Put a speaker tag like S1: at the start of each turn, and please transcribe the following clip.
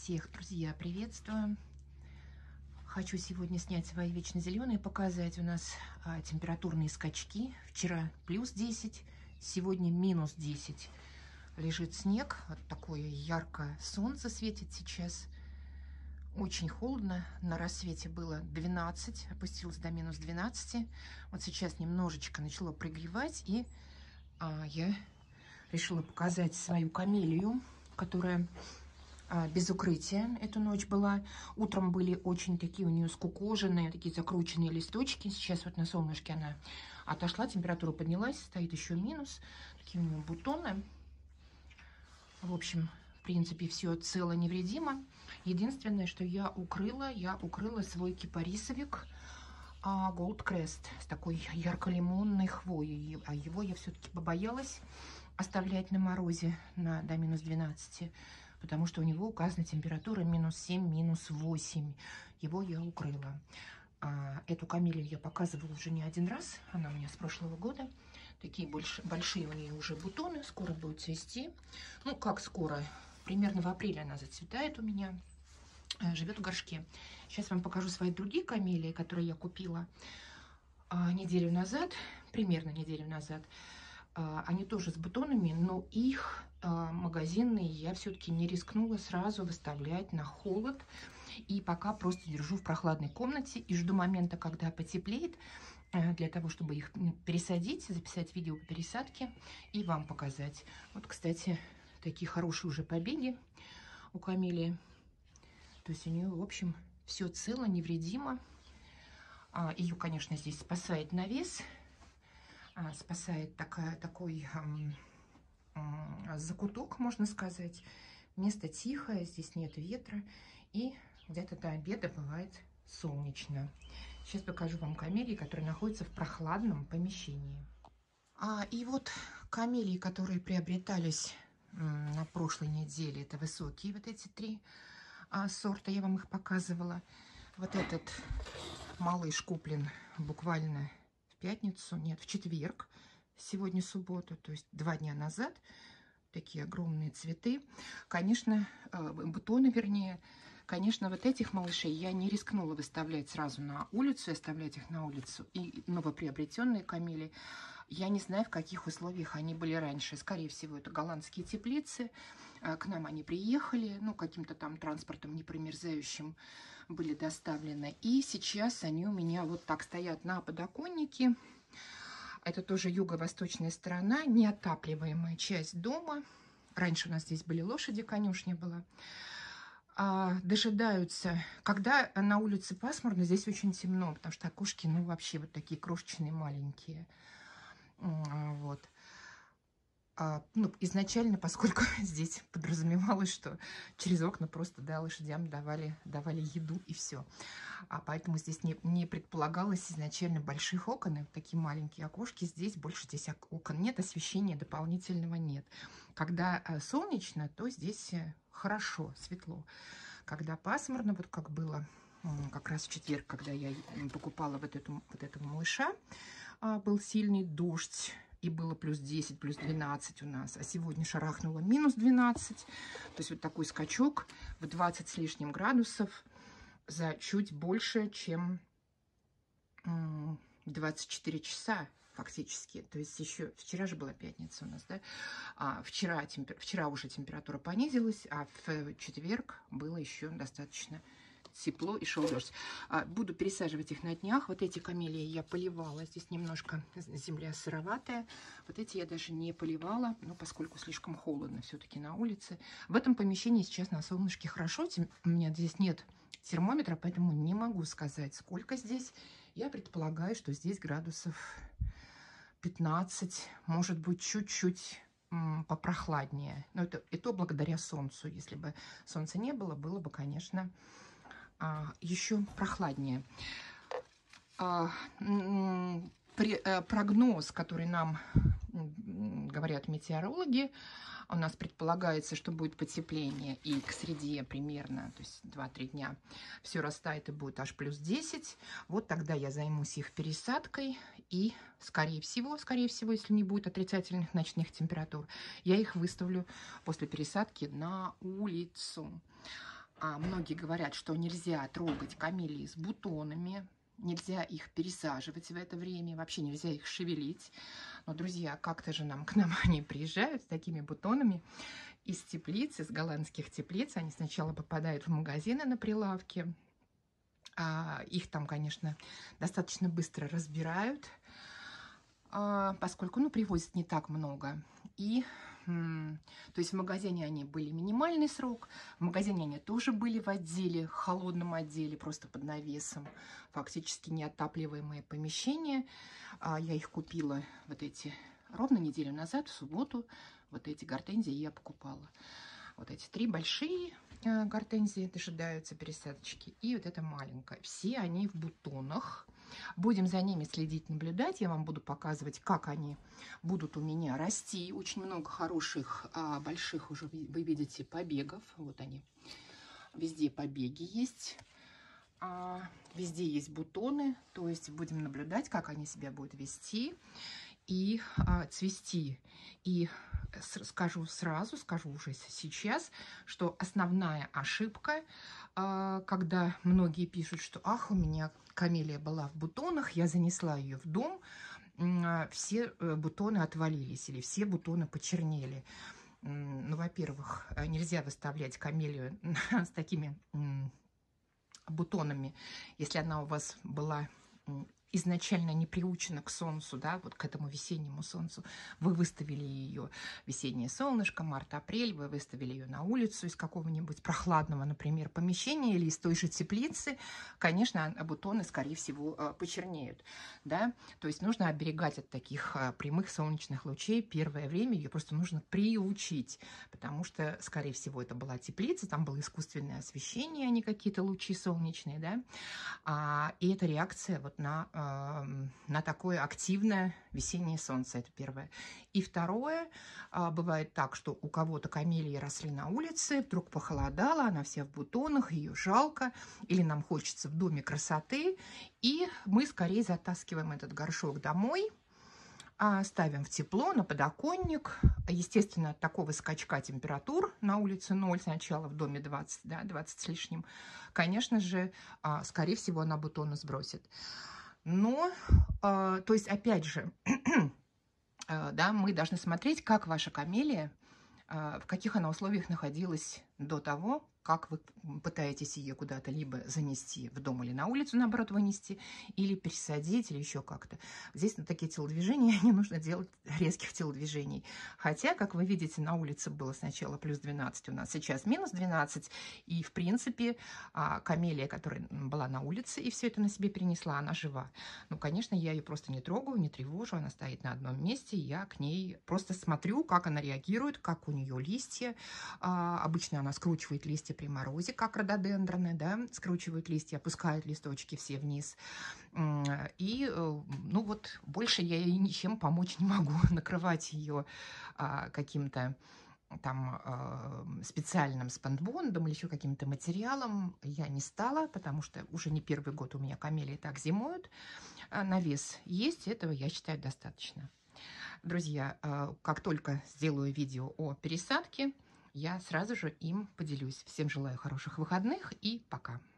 S1: Всех, друзья, приветствую. Хочу сегодня снять свои вечно зеленые, показать. У нас температурные скачки. Вчера плюс 10, сегодня минус 10. Лежит снег, вот такое яркое солнце светит сейчас. Очень холодно, на рассвете было 12, опустилось до минус 12. Вот сейчас немножечко начало прогревать, и я решила показать свою камелию, которая без укрытия эту ночь была. Утром были очень такие у нее скукоженные, такие закрученные листочки. Сейчас вот на солнышке она отошла, температура поднялась, стоит еще минус. Такие у нее бутоны. В общем, в принципе, все цело невредимо. Единственное, что я укрыла свой кипарисовик Gold Crest с такой ярко-лимонной хвоей. А его я все-таки побоялась оставлять на морозе до минус 12, потому что у него указана температура минус 7, минус 8. Его я укрыла. Эту камелию я показывала уже не один раз. Она у меня с прошлого года. Такие большие у нее уже бутоны. Скоро будет цвести. Ну, как скоро? Примерно в апреле она зацветает у меня. Живет в горшке. Сейчас вам покажу свои другие камелии, которые я купила неделю назад. Примерно неделю назад. Они тоже с бутонами, но их магазинные я все-таки не рискнула сразу выставлять на холод. И пока просто держу в прохладной комнате и жду момента, когда потеплеет, для того, чтобы их пересадить, записать видео по пересадке и вам показать. Вот, кстати, такие хорошие уже побеги у камелии. То есть у нее, в общем, все цело, невредимо. Ее, конечно, здесь спасает навес. Спасает такой закуток, можно сказать. Место тихое, здесь нет ветра. И где-то до обеда бывает солнечно. Сейчас покажу вам камелии, которые находятся в прохладном помещении. И вот камелии, которые приобретались на прошлой неделе, это высокие, вот эти три сорта, я вам их показывала. Вот этот малыш куплен буквально в пятницу, нет, в четверг, сегодня суббота, то есть 2 дня назад. Такие огромные цветы. Конечно, бутоны, вернее. Конечно, вот этих малышей я не рискнула выставлять сразу на улицу, оставлять их на улицу. И новоприобретенные камелии, я не знаю, в каких условиях они были раньше. Скорее всего, это голландские теплицы. К нам они приехали, ну, каким-то там транспортом непромерзающим были доставлены. И сейчас они у меня вот так стоят на подоконнике. Это тоже юго-восточная сторона, неотапливаемая часть дома. Раньше у нас здесь были лошади, конюшня была. Дожидаются, когда на улице пасмурно, здесь очень темно, потому что окошки, ну, вообще вот такие крошечные, маленькие. Вот. Ну, изначально, поскольку здесь подразумевалось, что через окна просто, да, лошадям давали еду и все. Поэтому здесь не предполагалось изначально больших окон, и такие маленькие окошки. Здесь больше здесь окон нет, освещения дополнительного нет. Когда солнечно, то здесь хорошо, светло. Когда пасмурно, вот как было как раз в четверг, когда я покупала вот этого малыша, был сильный дождь. И было плюс 10, плюс 12 у нас. А сегодня шарахнуло минус 12. То есть вот такой скачок в 20 с лишним градусов за чуть больше, чем 24 часа фактически. То есть еще вчера же была пятница у нас, да? Вчера уже температура понизилась, а в четверг было еще достаточно тепло и шел дождь. Буду пересаживать их на днях. Вот эти камелии я поливала. Здесь немножко земля сыроватая. Вот эти я даже не поливала, но поскольку слишком холодно все-таки на улице. В этом помещении сейчас на солнышке хорошо. У меня здесь нет термометра, поэтому не могу сказать, сколько здесь. Я предполагаю, что здесь градусов 15, может быть, чуть-чуть попрохладнее. Но это и то благодаря солнцу. Если бы солнца не было, было бы, конечно, еще прохладнее. Прогноз, который нам говорят метеорологи, у нас предполагается, что будет потепление и к среде примерно, то есть 2-3 дня, все растает и будет аж плюс 10. Вот тогда я займусь их пересадкой и, скорее всего, если не будет отрицательных ночных температур, я их выставлю после пересадки на улицу. Многие говорят, что нельзя трогать камелии с бутонами, нельзя их пересаживать в это время, вообще нельзя их шевелить. Но, друзья, как-то же к нам они приезжают с такими бутонами из теплиц, из голландских теплиц. Они сначала попадают в магазины на прилавке. Их там, конечно, достаточно быстро разбирают, поскольку, привозят не так много. И, то есть в магазине они были минимальный срок, в магазине они тоже были в отделе, холодном отделе, просто под навесом, фактически неотапливаемые помещения. Я их купила вот эти ровно неделю назад, в субботу, вот эти гортензии я покупала. Вот эти 3 большие гортензии дожидаются пересадочки, и вот эта маленькая. Все они в бутонах. Будем за ними следить, наблюдать. Я вам буду показывать, как они будут у меня расти. Очень много хороших, больших уже вы видите побегов. Вот они. Везде побеги есть. Везде есть бутоны. То есть будем наблюдать, как они себя будут вести и цвести. И скажу уже сейчас, что основная ошибка, когда многие пишут, что «ах, у меня камелия была в бутонах, я занесла ее в дом, все бутоны отвалились или все бутоны почернели». Во-первых, нельзя выставлять камелию с такими бутонами, если она у вас была изначально не приучена к солнцу, да, вот к этому весеннему солнцу. Вы выставили ее весеннее солнышко, март-апрель, вы выставили ее на улицу из какого-нибудь прохладного, например, помещения или из той же теплицы, конечно, бутоны, скорее всего, почернеют, да. То есть нужно оберегать от таких прямых солнечных лучей. Первое время ее просто нужно приучить, потому что, скорее всего, это была теплица, там было искусственное освещение, а не какие-то лучи солнечные, да. И это реакция вот на такое активное весеннее солнце, это первое. И второе, бывает так, что у кого-то камелии росли на улице, вдруг похолодало, она вся в бутонах, ее жалко, или нам хочется в доме красоты, и мы скорее затаскиваем этот горшок домой, ставим в тепло, на подоконник. Естественно, от такого скачка температур на улице 0, сначала в доме 20, да, 20 с лишним, конечно же, скорее всего, она бутоны сбросит. Но, то есть, опять же, да, мы должны смотреть, как ваша камелия, в каких она условиях находилась до того, как вы пытаетесь ее куда-то либо занести в дом или на улицу, наоборот, вынести, или пересадить, или еще как-то. Здесь на такие телодвижения не нужно делать резких телодвижений. Хотя, как вы видите, на улице было сначала плюс 12, у нас сейчас минус 12. И, в принципе, камелия, которая была на улице и все это на себе перенесла, она жива. Ну, конечно, я ее просто не трогаю, не тревожу, она стоит на одном месте. Я к ней просто смотрю, как она реагирует, как у нее листья. Обычно она скручивает листья при морозе, как рододендроны, да, скручивают листья, опускают листочки все вниз. И, ну вот, больше я ей ничем помочь не могу. Накрывать ее каким-то там специальным спанбондом или еще каким-то материалом я не стала, потому что уже не первый год у меня камелии так зимуют. Навес есть, этого, я считаю, достаточно. Друзья, как только сделаю видео о пересадке, я сразу же им поделюсь. Всем желаю хороших выходных и пока!